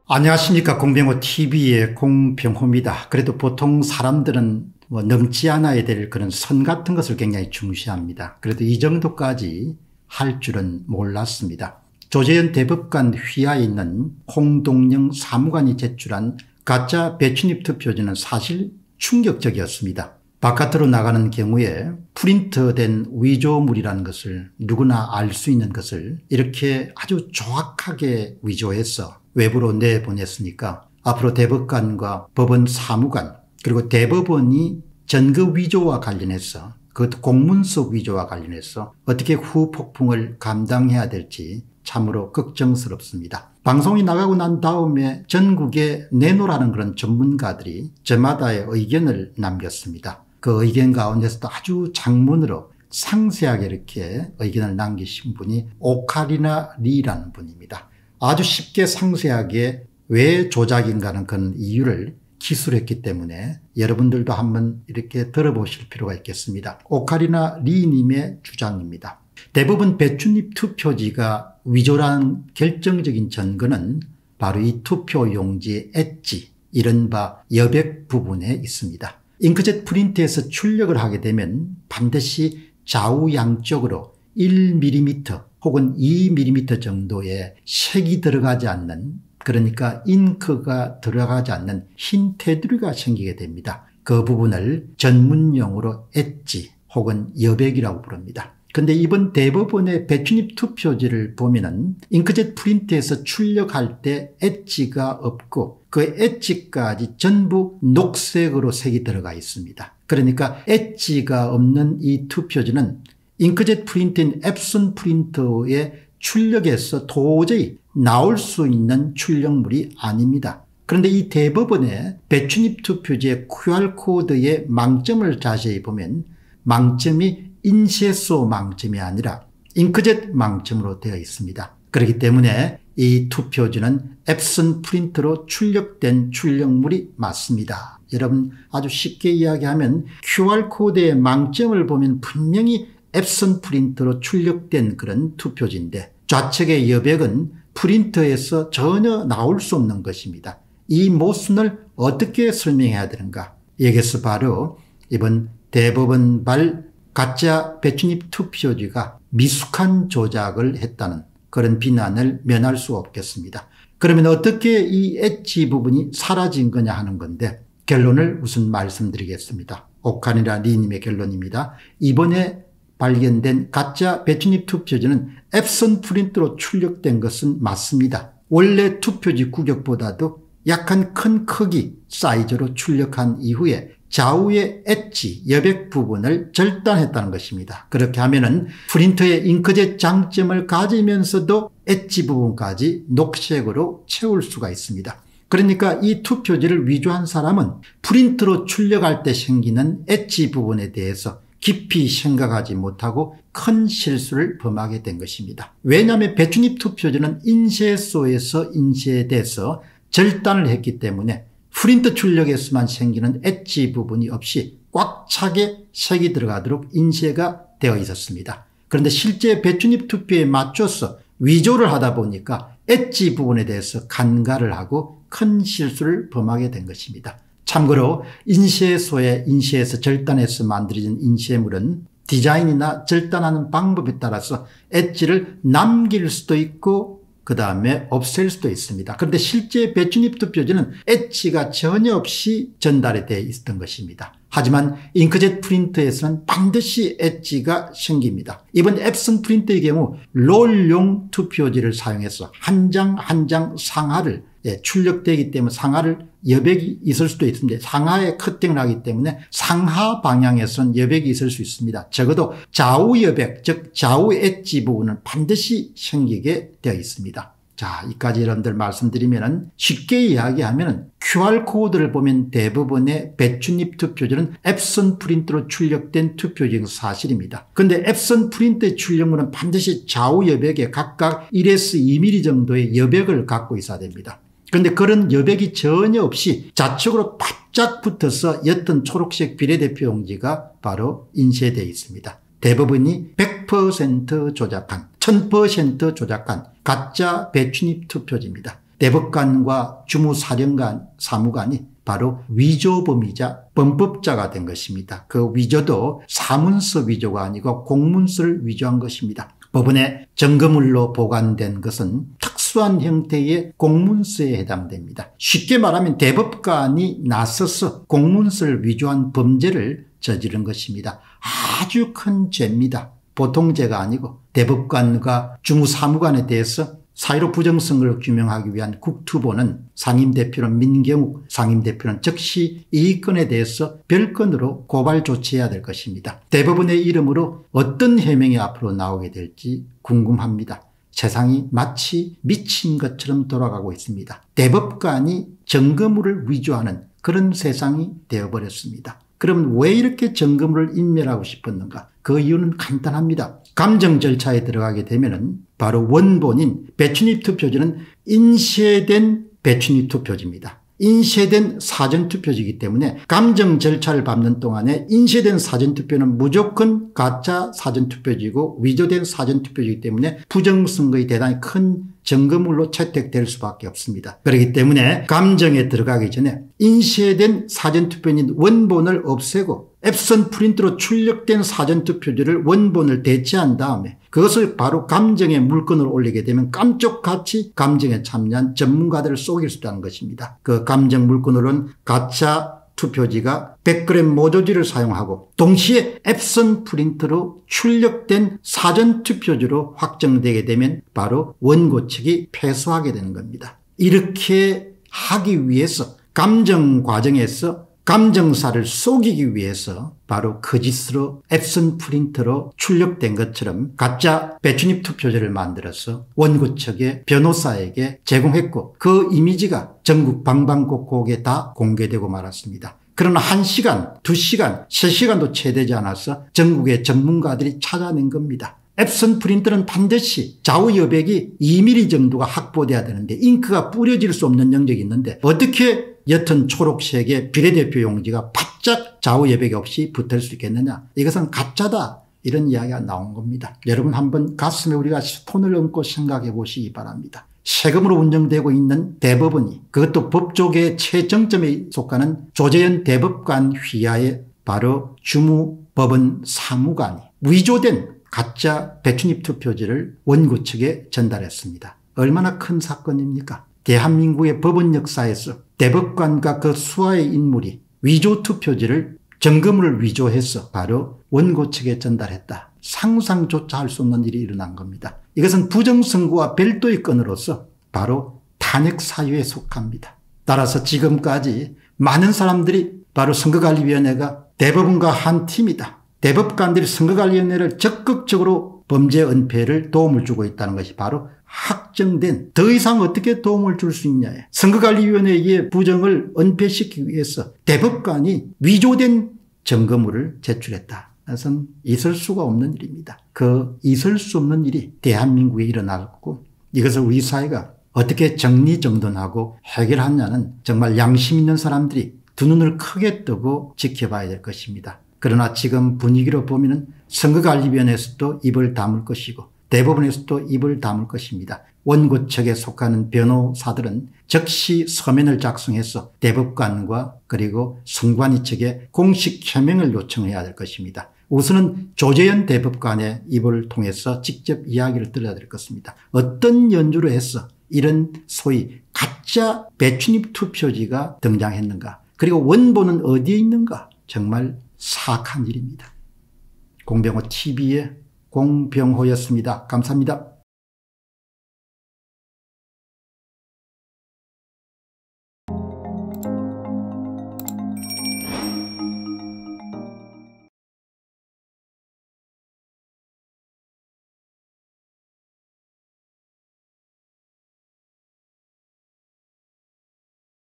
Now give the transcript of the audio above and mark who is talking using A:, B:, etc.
A: 안녕하십니까. 공병호 TV의 공병호입니다. 그래도 보통 사람들은 넘지 않아야 될 그런 선 같은 것을 굉장히 중시합니다. 그래도 이 정도까지 할 줄은 몰랐습니다. 조재현 대법관 휘하에 있는 홍동영 사무관이 제출한 가짜 배춧잎 투표지는 사실 충격적이었습니다. 바깥으로 나가는 경우에 프린트된 위조물이라는 것을 누구나 알 수 있는 것을 이렇게 아주 정확하게 위조해서 외부로 내보냈으니까 앞으로 대법관과 법원 사무관 그리고 대법원이 전거 위조와 관련해서 그것도 공문서 위조와 관련해서 어떻게 후폭풍을 감당해야 될지 참으로 걱정스럽습니다. 방송이 나가고 난 다음에 전국에 내놓으라는 그런 전문가들이 저마다의 의견을 남겼습니다. 그 의견 가운데서도 아주 장문으로 상세하게 이렇게 의견을 남기신 분이 오카리나 리라는 분입니다. 아주 쉽게 상세하게 왜 조작인가는 그런 이유를 기술했기 때문에 여러분들도 한번 이렇게 들어보실 필요가 있겠습니다. 오카리나 리님의 주장입니다. 대부분 배춧잎 투표지가 위조라는 결정적인 증거는 바로 이 투표용지의 엣지, 이른바 여백 부분에 있습니다. 잉크젯 프린트에서 출력을 하게 되면 반드시 좌우 양쪽으로 1mm 혹은 2mm 정도의 색이 들어가지 않는, 그러니까 잉크가 들어가지 않는 흰 테두리가 생기게 됩니다. 그 부분을 전문용어로 엣지 혹은 여백이라고 부릅니다. 그런데 이번 대법원의 배춧잎 투표지를 보면은 잉크젯 프린트에서 출력할 때 엣지가 없고 그 엣지까지 전부 녹색으로 색이 들어가 있습니다. 그러니까 엣지가 없는 이 투표지는 잉크젯 프린트인 앱슨 프린터의 출력에서 도저히 나올 수 있는 출력물이 아닙니다. 그런데 이 대법원의 배춧잎 투표지의 QR코드의 망점을 자세히 보면 망점이 인쇄소 망점이 아니라 잉크젯 망점으로 되어 있습니다. 그렇기 때문에 이 투표지는 앱슨 프린터로 출력된 출력물이 맞습니다. 여러분 아주 쉽게 이야기하면 QR코드의 망점을 보면 분명히 앱슨 프린터로 출력된 그런 투표지인데 좌측의 여백은 프린터에서 전혀 나올 수 없는 것입니다. 이 모순을 어떻게 설명해야 되는가? 여기서 바로 이번 대법원발 가짜 배춧잎 투표지가 미숙한 조작을 했다는 그런 비난을 면할 수 없겠습니다. 그러면 어떻게 이 엣지 부분이 사라진 거냐 하는 건데 결론을 우선 말씀드리겠습니다. 오카리나 리님의 결론입니다. 이번에 발견된 가짜 배춧잎 투표지는 앱슨 프린터로 출력된 것은 맞습니다. 원래 투표지 구격보다도 약간 큰 크기 사이즈로 출력한 이후에 좌우의 엣지, 여백 부분을 절단했다는 것입니다. 그렇게 하면은 프린터의 잉크젯 장점을 가지면서도 엣지 부분까지 녹색으로 채울 수가 있습니다. 그러니까 이 투표지를 위조한 사람은 프린터로 출력할 때 생기는 엣지 부분에 대해서 깊이 생각하지 못하고 큰 실수를 범하게 된 것입니다. 왜냐하면 배춧잎 투표지는 인쇄소에서 인쇄돼서 절단을 했기 때문에 프린터 출력에서만 생기는 엣지 부분이 없이 꽉 차게 색이 들어가도록 인쇄가 되어 있었습니다. 그런데 실제 배춧잎 투표에 맞춰서 위조를 하다 보니까 엣지 부분에 대해서 간과를 하고 큰 실수를 범하게 된 것입니다. 참고로 인쇄에서 절단해서 만들어진 인쇄물은 디자인이나 절단하는 방법에 따라서 엣지를 남길 수도 있고 그 다음에 없앨 수도 있습니다. 그런데 실제 배춧잎 투표지는 엣지가 전혀 없이 전달이 되어 있었던 것입니다. 하지만 잉크젯 프린터에서는 반드시 엣지가 생깁니다. 이번 앱슨 프린터의 경우 롤용 투표지를 사용해서 한 장 한 장 상하를 출력되기 때문에 상하를 여백이 있을 수도 있습니다. 상하에 커팅을 하기 때문에 상하 방향에서는 여백이 있을 수 있습니다. 적어도 좌우 여백, 즉 좌우 엣지 부분은 반드시 생기게 되어 있습니다. 자, 이까지 여러분들 말씀드리면 쉽게 이야기하면 QR코드를 보면 대부분의 배춧잎 투표지는 앱슨 프린터로 출력된 투표지가 사실입니다. 그런데 앱슨 프린터의 출력물은 반드시 좌우 여백에 각각 1에서 2mm 정도의 여백을 갖고 있어야 됩니다. 그런데 그런 여백이 전혀 없이 좌측으로 바짝 붙어서 옅은 초록색 비례대표 용지가 바로 인쇄되어 있습니다. 대법원이 100% 조작한 1000% 조작한 가짜 배춧잎 투표지입니다. 대법관과 주무사령관, 사무관이 바로 위조범이자 범법자가 된 것입니다. 그 위조도 사문서 위조가 아니고 공문서를 위조한 것입니다. 법원에 증거물로 보관된 것은 특수한 형태의 공문서에 해당됩니다. 쉽게 말하면 대법관이 나서서 공문서를 위조한 범죄를 저지른 것입니다. 아주 큰 죄입니다. 보통 죄가 아니고 대법관과 주무사무관에 대해서 사유로 부정선거를 규명하기 위한 국투보는 상임대표는 민경욱 상임대표는 즉시 이 건에 대해서 별건으로 고발 조치해야 될 것입니다. 대법원의 이름으로 어떤 해명이 앞으로 나오게 될지 궁금합니다. 세상이 마치 미친 것처럼 돌아가고 있습니다. 대법관이 증거물을 위조하는 그런 세상이 되어버렸습니다. 그럼 왜 이렇게 증거물을 인멸하고 싶었는가? 그 이유는 간단합니다. 감정 절차에 들어가게 되면은 바로 원본인 배춘입 투표지는 인쇄된 배춘입 투표지입니다. 인쇄된 사전투표지이기 때문에 감정 절차를 밟는 동안에 인쇄된 사전투표는 무조건 가짜 사전투표지고 위조된 사전투표지이기 때문에 부정선거의 대단히 큰 증거물로 채택될 수밖에 없습니다. 그렇기 때문에 감정에 들어가기 전에 인쇄된 사전투표인 원본을 없애고 앱선 프린트로 출력된 사전투표지를 원본을 대체한 다음에 그것을 바로 감정의 물건으로 올리게 되면 깜짝같이 감정에 참여한 전문가들을 속일 수 있다는 것입니다. 그 감정 물건으로는 가짜 투표지가 100g 모조지를 사용하고 동시에 앱선 프린트로 출력된 사전투표지로 확정되게 되면 바로 원고 측이 패소하게 되는 겁니다. 이렇게 하기 위해서 감정 과정에서 감정사를 속이기 위해서 바로 거짓으로 앱선 프린터로 출력된 것처럼 가짜 배춘입 투표지를 만들어서 원고 측의 변호사에게 제공했고 그 이미지가 전국 방방곡곡에 다 공개되고 말았습니다. 그러나 1시간, 2시간, 3시간도 채 되지 않아서 전국의 전문가들이 찾아낸 겁니다. 앱선 프린터는 반드시 좌우 여백이 2mm 정도가 확보돼야 되는데 잉크가 뿌려질 수 없는 영역이 있는데 어떻게 옅은 초록색의 비례대표 용지가 바짝 좌우 여백이 없이 붙을 수 있겠느냐. 이것은 가짜다. 이런 이야기가 나온 겁니다. 여러분 한번 가슴에 우리가 손을 얹고 생각해 보시기 바랍니다. 세금으로 운영되고 있는 대법원이 그것도 법조계의 최정점에 속하는 조재현 대법관 휘하에 바로 주무법원 사무관이 위조된 가짜 배춘입 투표지를 원고 측에 전달했습니다. 얼마나 큰 사건입니까? 대한민국의 법원 역사에서 대법관과 그 수하의 인물이 위조 투표지를 증거물을 위조해서 바로 원고 측에 전달했다. 상상조차 할 수 없는 일이 일어난 겁니다. 이것은 부정선거와 별도의 건으로서 바로 탄핵 사유에 속합니다. 따라서 지금까지 많은 사람들이 바로 선거관리위원회가 대법원과 한 팀이다. 대법관들이 선거관리위원회를 적극적으로 범죄 은폐를 도움을 주고 있다는 것이 바로 확정된 더 이상 어떻게 도움을 줄 수 있냐. 선거관리위원회의 부정을 은폐시키기 위해서 대법관이 위조된 증거물을 제출했다. 그것은 있을 수가 없는 일입니다. 그 있을 수 없는 일이 대한민국에 일어났고 이것을 우리 사회가 어떻게 정리정돈하고 해결하냐는 정말 양심 있는 사람들이 두 눈을 크게 뜨고 지켜봐야 될 것입니다. 그러나 지금 분위기로 보면 선거관리위원회에서도 입을 다물 것이고 대법원에서도 입을 다물 것입니다. 원고 측에 속하는 변호사들은 즉시 서면을 작성해서 대법관과 그리고 선관위 측에 공식 해명을 요청해야 될 것입니다. 우선은 조재현 대법관의 입을 통해서 직접 이야기를 들어야 될 것입니다. 어떤 연주를 해서 이런 소위 가짜 배춘입 투표지가 등장했는가, 그리고 원본은 어디에 있는가, 정말 사악한 일입니다. 공병호 TV의 공병호였습니다. 감사합니다.